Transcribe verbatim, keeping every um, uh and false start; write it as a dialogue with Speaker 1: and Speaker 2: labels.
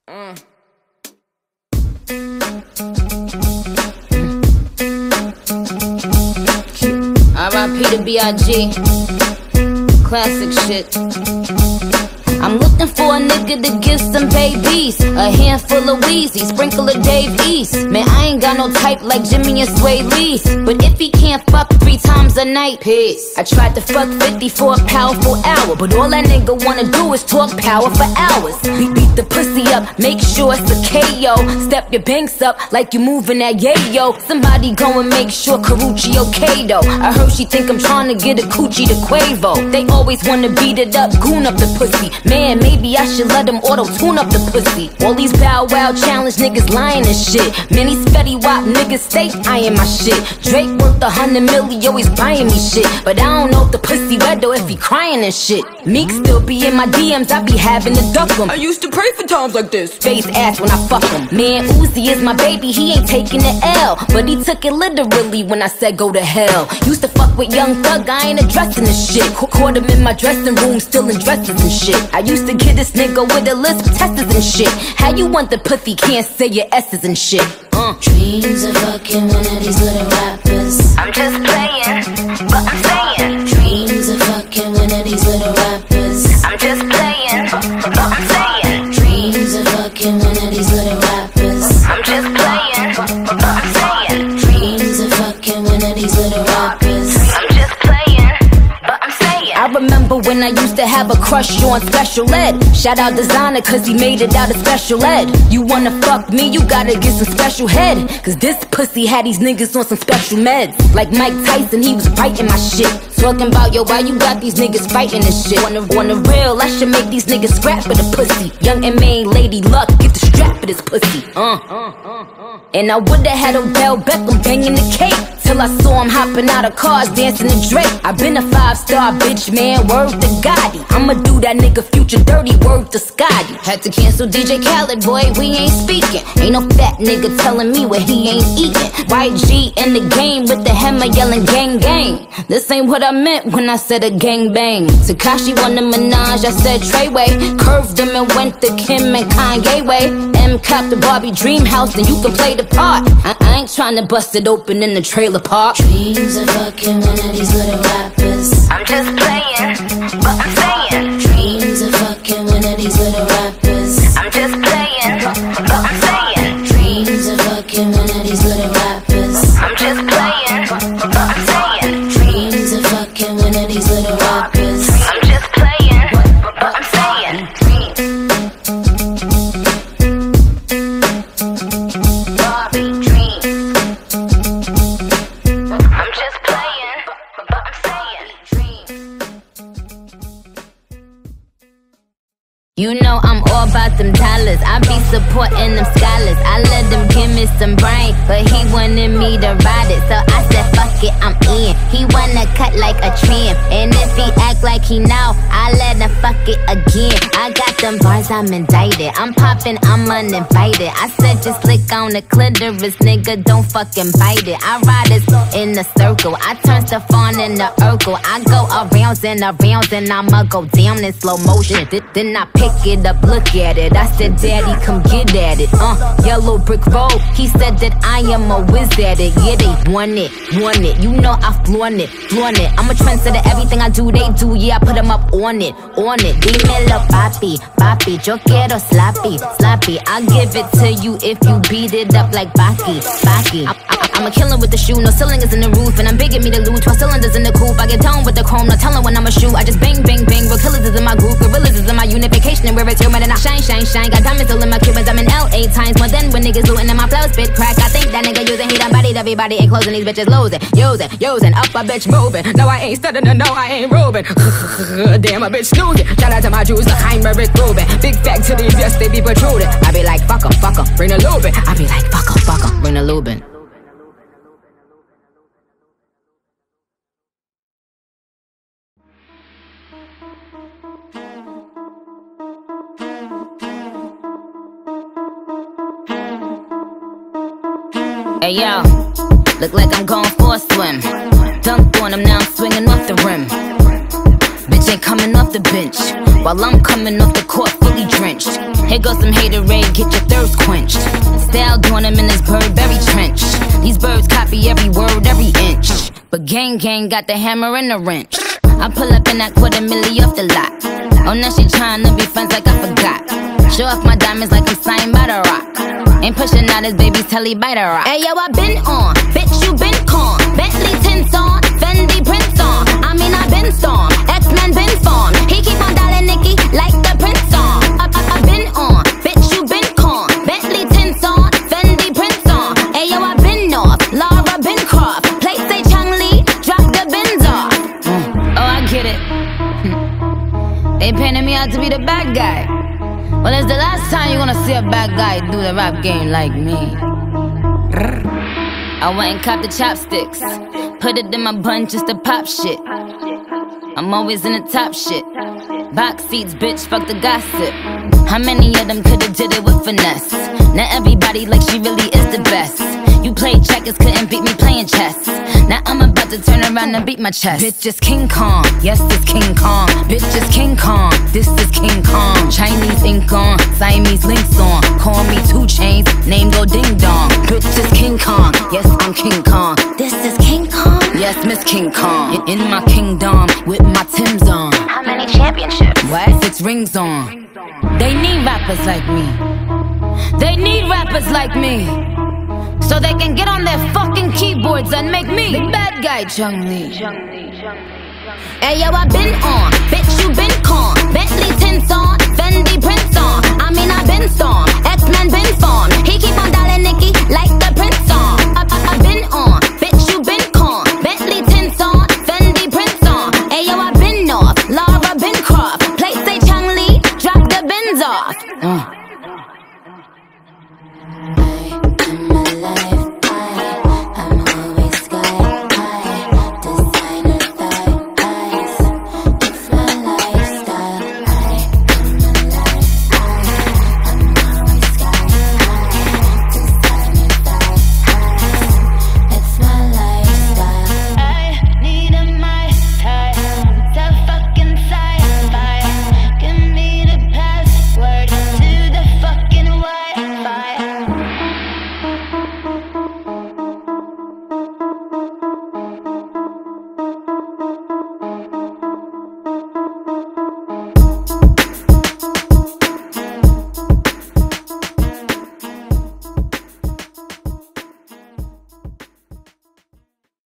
Speaker 1: Uh. R I P to B I G Classic shit. I'm looking for a nigga to give some babies, a handful of Weezy, sprinkle of Dave East. Man, I ain't got no type like Jimmy and Sway Lee, but if he can't fuck three times a night, peace. I tried to fuck fifty for a powerful hour, but all that nigga wanna do is talk power for hours. Beat, beat the pussy up, make sure it's a K O. Step your banks up like you moving that yayo. Somebody go and make sure Karuchi okay though. I heard she think I'm trying to get a coochie to Quavo. They always wanna beat it up, goon up the pussy. Man, maybe I should let them auto-tune up the pussy. All these Bow Wow challenge niggas lying and shit. Many Spetty Wap niggas stay eyeing my shit. Drake worth a hundred million, always buying me shit. But I don't know if the pussy wet or if he crying and shit. Meek still be in my D Ms, I be having to duck him. I used to pray for times like this. Face ass when I fuck him. Man, Uzi is my baby, he ain't taking the L. But he took it literally when I said go to hell. Used to fuck with Young Thug, I ain't addressing this shit. Caught him in my dressing room, still in dresses and shit. I used to get this nigga with a list of testers and shit. How you want the pussy, can't say your S's and shit. uh.
Speaker 2: Dreams of fucking one of these little rappers.
Speaker 1: I'm just playing, but I'm saying.
Speaker 2: Dreams of fucking one of these little rappers.
Speaker 1: I'm just playing, but I'm saying.
Speaker 2: Dreams of fucking one of these little rappers.
Speaker 1: I'm just playing, but I'm saying.
Speaker 2: Dreams of fucking one of these little rappers.
Speaker 1: I'm just playing, but I'm saying. I remember when I used to have a crush on Special Ed. Shout out Designer cause he made it out of Special Ed. You wanna fuck me, you gotta get some special head. Cause this pussy had these niggas on some special meds. Like Mike Tyson, he was biting my shit. Talking about, yo, why you got these niggas fighting this shit? On the, on the real, I should make these niggas scrap for the pussy. Young and main Lady Luck, get the strap for this pussy. Uh. And I would've had Odell Beckham banging the cake. Till I saw him hopping out of cars, dancing to Drake. I been a five-star bitch, man, word to Gotti. I'ma do that nigga Future dirty, word to Scotty. Had to cancel D J Khaled, boy, we ain't speaking. Ain't no fat nigga telling me what he ain't eating. Y G in the game with the hammer yelling gang gang. This ain't what I meant when I said a gang bang. Tekashi won the Minaj, I said Treyway. Curved him and went to Kim and Kanye way. M cop the Barbie dream house, then you can play the part. I, I ain't tryna bust it open in the trailer park.
Speaker 2: Dreams of fucking one of these little rappers.
Speaker 1: I'm just playing, but I'm saying.
Speaker 2: Dreams of fucking one of these little rappers.
Speaker 1: I'm just playing, but I'm saying.
Speaker 2: Dreams of fucking one of these little rappers.
Speaker 1: I'm just playing, but I'm saying.
Speaker 2: Dreams of fucking one of these little rappers.
Speaker 1: I'm just playing, but I'm saying. Barbie dreams. I'm just playing, but I'm saying. You know I'm all about them dollars. I be supporting them scholars. I let them give me some brain, but he wanted me to ride it, so I said fuck it, I'm in. He wanna cut like a trim, and if he act like he know, I let him fuck it again. I got them bars, I'm indicted. I'm popping, I'm uninvited. I said just lick on the clitoris, nigga, don't fucking bite it. I ride this in the circle. I turn stuff on in the Urkel. I go arounds and arounds, and I'ma go down in slow motion. Th then I pick it up, look at it. I said, daddy, come get at it. Uh, yellow brick road. He said that I am a whiz at it. Yeah, they want it, want it. You know I flaunt it, flaunt it. I'm a trendsetter, everything I do, they do. Yeah, I put them up on it, on it. Dímelo, papi, papi. Yo quiero sloppy, sloppy. I'll give it to you if you beat it up like Baki, Baki. I, I, I'm a killer with the shoe, no cylinders in the roof, and I'm big at me to lose. Twelve cylinders in the coupe. I get toned with the chrome, no telling when I'ma shoot. I just bang, bang, bang. Real killers is in my group, gorillas is in my unification, and where it's human and I shine, shine, shine. Got diamonds all in my Cubans. I'm in L A times more than when niggas looting and my flow spit crack. I think that nigga using, he done bodied everybody and closing these bitches losing, using, using up a bitch moving. No, I ain't studying, no, I ain't roving. Damn, a bitch snoozing. Shout out to my Jews, like I'm Rick Rubin. Big factories, yes, they be protruding. I be like, fuck 'em, fuck 'em, bring the Lubin. I be like, fuck 'em, fuck 'em, bring the Lubin. Hey yo, look like I'm going for a swim. Dunked on him, now I'm swinging off the rim. Bitch ain't coming off the bench, while I'm coming off the court fully drenched. Hey Here goes some haterade, get your thirst quenched. Style doing them in this Burberry trench. These birds copy every word, every inch. But gang gang got the hammer and the wrench. I pull up in that quarter milli off the lot. Oh, now she tryna be friends like I forgot. Show off my diamonds like I'm signed by the rock. Ain't pushing out his baby's telly by the rock. Hey yo, I been on, bitch you been con. Bentley tints on, Fendi prints on. I mean I been storm, X-Men been formed. He keep on dialing Nicki like the Prince song. I, I, I been on, bitch you been con. Bentley tints on, Fendi prints on. Hey yo, I been off, Laura been Croft. Play say Chung Lee, drop the bins off. Mm. Oh, I get it. They painted me out to be the bad guy. Well, it's the last time you're gonna see a bad guy do the rap game like me. I went and copped the chopsticks, put it in my bun just to pop shit. I'm always in the top shit. Box seats, bitch, fuck the gossip. How many of them could've did it with finesse? Now everybody like she really is the best. You played checkers, couldn't beat me playing chess. Now I'm about to turn around and beat my chest. Bitch is King Kong, yes it's King Kong. Bitch is King Kong, this is King Kong. Chinese ink on, Siamese links on. Call me two chains, name go ding dong. Bitch is King Kong, yes I'm King Kong.
Speaker 2: This is King Kong?
Speaker 1: Yes, Miss King Kong. In, in my kingdom, with my Timbs on.
Speaker 2: How many championships?
Speaker 1: What? Six rings on. They need rappers like me. They need rappers like me. So they can get on their fucking keyboards and make me the bad guy, Chung Lee. Hey yo, I been on, bitch you been con. Bentley tints on, Fendi prints on. I mean I been storm, X-Men been formed. He keep on dialing Nicki like the Prince song. I, I, I been on, bitch you been con. Bentley tints on, Fendi prints on. Hey yo, I been off, Laura been Croft. Play say Chung Lee, drop the bins off. Uh.